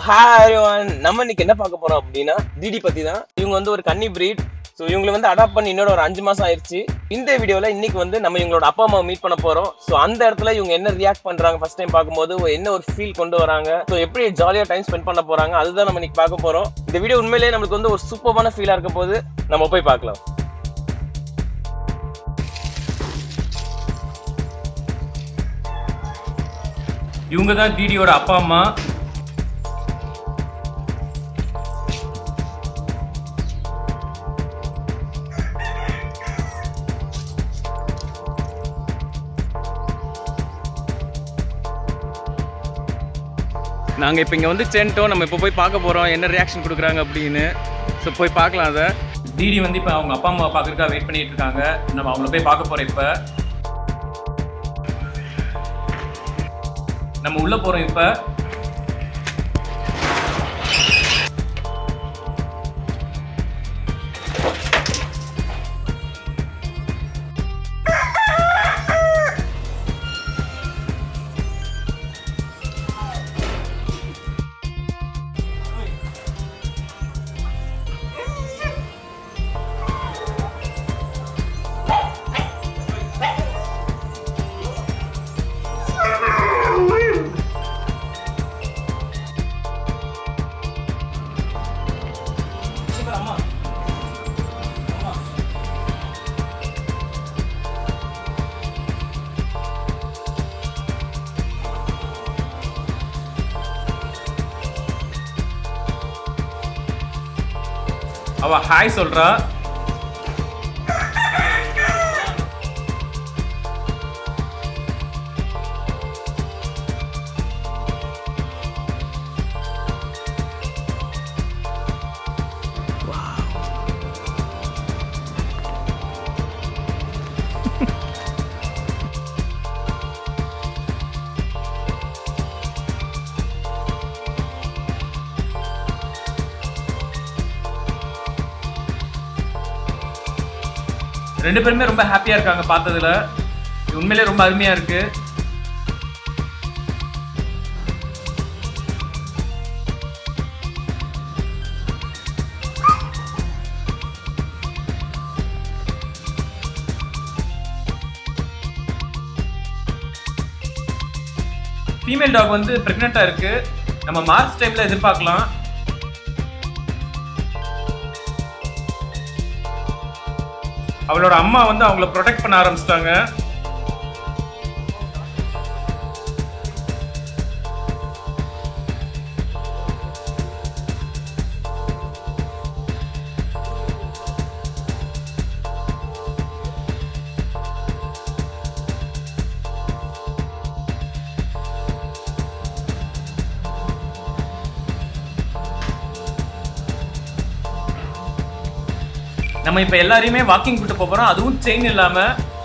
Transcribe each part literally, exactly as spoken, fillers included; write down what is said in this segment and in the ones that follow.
Hi everyone, நம்ம இன்னைக்கு என்ன பார்க்க போறோம் அப்படின்னா டிடி பத்தி தான். இவங்க வந்து ஒரு கன்னி பிரீட். ஸோ இவங்களை வந்து அடாப்ட் பண்ணி இன்னொரு ஒரு அஞ்சு மாசம் ஆயிடுச்சு. இந்த வீடியோல இன்னைக்கு வந்து நம்ம இவங்களோட அப்பா அம்மாவை மீட் பண்ண போறோம். ஸோ அந்த இடத்துல இவங்க என்ன ரியாக்ட் பண்றாங்க, ஃபர்ஸ்ட் டைம் பார்க்கும்போது என்ன ஒரு ஃபீல் கொண்டு வராங்க, ஸோ எப்படி ஜாலியா டைம் ஸ்பெண்ட் பண்ண போறாங்க, அதுதான் நம்ம இன்னைக்கு பார்க்க போறோம். இந்த வீடியோ உண்மையிலேயே நம்மளுக்கு வந்து ஒரு சூப்பரான ஃபீலா இருக்க போது. நம்ம போய் பார்க்கலாம். இவங்க தான் டிடியோட அப்பா அம்மா. நாங்கள் இப்போ இங்கே வந்து சேர்ந்துட்டோம். நம்ம இப்போ போய் பார்க்க போகிறோம் என்ன ரியாக்ஷன் கொடுக்குறாங்க அப்படின்னு. ஸோ போய் பார்க்கலாம். அதை டிடி வந்து இப்போ அவங்க அப்பா அம்மா பார்க்குறதுக்காக வெயிட் பண்ணிட்டு இருக்காங்க. நம்ம அவங்கள போய் பார்க்க போகிறோம். இப்போ நம்ம உள்ள போகிறோம். இப்போ அவ ஹாய் சொல்றா. ரெண்டு பேருமே ரொம்ப ஹாப்பியா இருக்காங்க பார்த்ததுல. உண்மையிலே ரொம்ப அருமையா இருக்கு. ஃபீமேல் டாக் வந்து பிரெக்னெண்டா இருக்கு. நம்ம மார்ச் டைம்ல எதிர்பார்க்கலாம். அவளோட அம்மா வந்து அவங்கள ப்ரொடெக்ட் பண்ண ஆரம்பிச்சிட்டாங்க. நம்ம இப்ப எல்லாரையுமே வாக்கிங் கூட்டு போறோம், அதுவும் செயின் இல்லாம.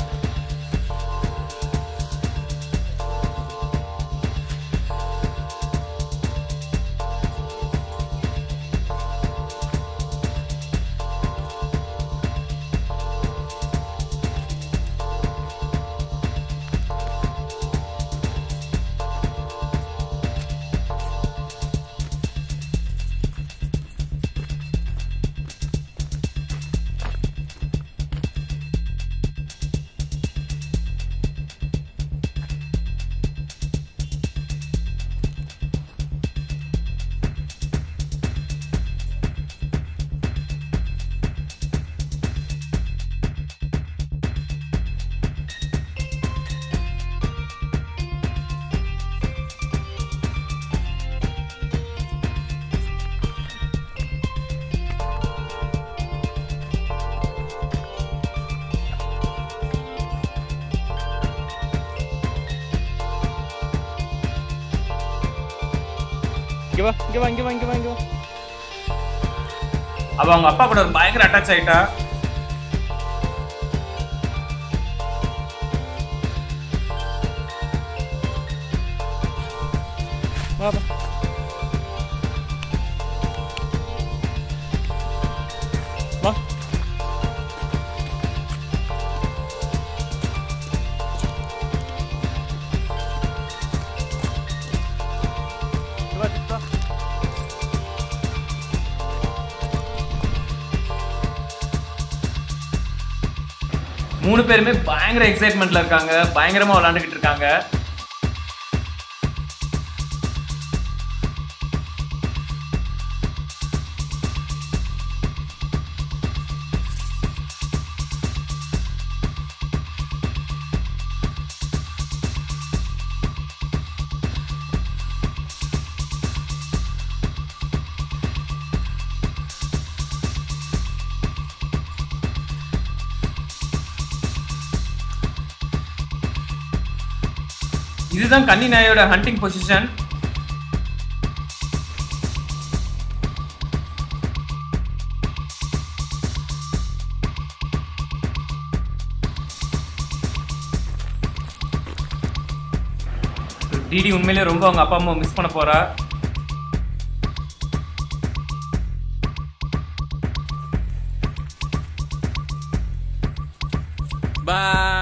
இங்க வா இங்க வா இங்க வா இங்க வா இங்க வா. அவ அவங்க அப்பா கூட ஒரு பயங்கர அட்டாச் ஆயிட்டா. வா வா வா. மூணு பேருமே பயங்கர எக்ஸைட்மெண்ட்ல இருக்காங்க, பயங்கரமா விளையாண்டுக்கிட்டு இருக்காங்க. இதுதான் கன்னி நாயோட ஹண்டிங் பொசிஷன். டிடி உண்மையிலே ரொம்ப அவங்க அப்பா அம்மா மிஸ் பண்ண போறா. பாய்.